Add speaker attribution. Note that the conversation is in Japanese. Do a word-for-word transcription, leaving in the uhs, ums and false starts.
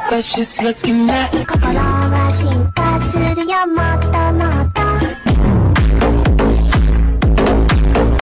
Speaker 1: but she's looking at
Speaker 2: 心は進化する